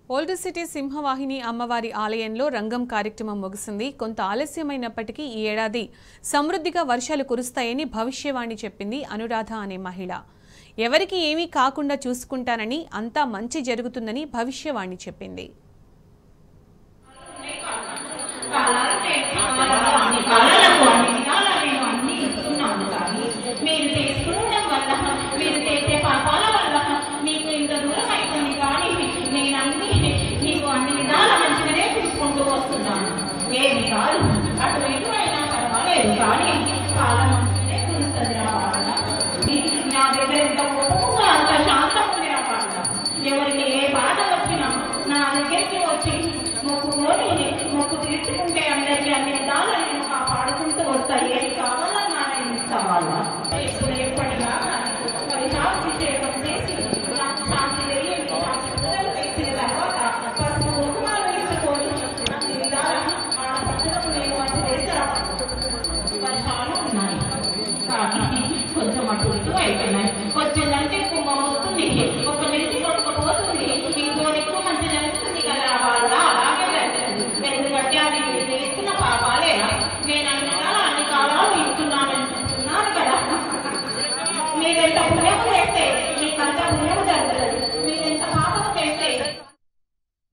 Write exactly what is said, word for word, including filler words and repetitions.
Old city Simhavahini అమ్మవారి ఆలయంలో రంగం కార్యక్రమం ముగిసింది. కొంత ఆలస్యమైనప్పటికీ ఈ ఏడాది సమృద్ధిగా వర్షాలు కురుస్తాయని భవిష్యవాణి చెప్పింది అనురాధ అనే మహిళ. ఎవరికి ఏమీ కాకుండా చూసుకుంటానని, అంతా మంచి జరుగుతుందని భవిష్యవాణి చెప్పింది. ఎవరికి ఏ బాధ వచ్చినా నా దగ్గరికి వచ్చి మొక్కుకొని మొక్కు తీర్చుకుంటే అందరికీ అన్ని విధాలు నేను కాపాడుకుంటూ వస్తాయి. ఏది కావాలన్నా నేను ఇస్తావాళ్ళ ఇప్పుడు ఎప్పటిగా మరి శాంతిసేవం చేసి నాకు శాంతి తెలియని పూజలు వేసిన తర్వాత పసుపు కుంకుమాలు ఇచ్చుకొని అన్ని విధాల ఆ పక్షులకు నేను మంచి చేసా వర్షాలు ఉన్నాయి. కానీ కొంచెం అటు ఇటు అయిపోయినాయి. వచ్చిందంటే